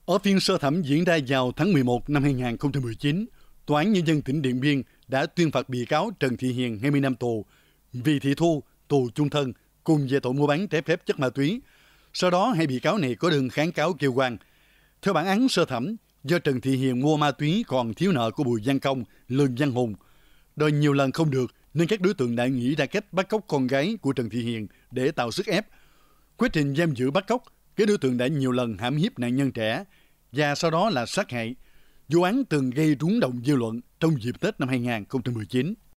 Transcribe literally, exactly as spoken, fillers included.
Ở phiên sơ thẩm diễn ra vào tháng mười một năm hai nghìn không trăm mười chín, Tòa án Nhân dân tỉnh Điện Biên đã tuyên phạt bị cáo Trần Thị Hiền hai mươi năm tù, Vì Thị Thu tù chung thân cùng về tội mua bán trái phép chất ma túy. Sau đó, hai bị cáo này có đơn kháng cáo kêu oan. Theo bản án sơ thẩm, do Trần Thị Hiền mua ma túy còn thiếu nợ của Bùi Văn Công, Lương Văn Hùng, đòi nhiều lần không được nên các đối tượng đã nghĩ ra cách bắt cóc con gái của Trần Thị Hiền để tạo sức ép. Quá trình giam giữ bắt cóc, các đối tượng đã nhiều lần hãm hiếp nạn nhân trẻ và sau đó là sát hại. Vụ án từng gây rúng động dư luận trong dịp Tết năm hai nghìn không trăm mười chín.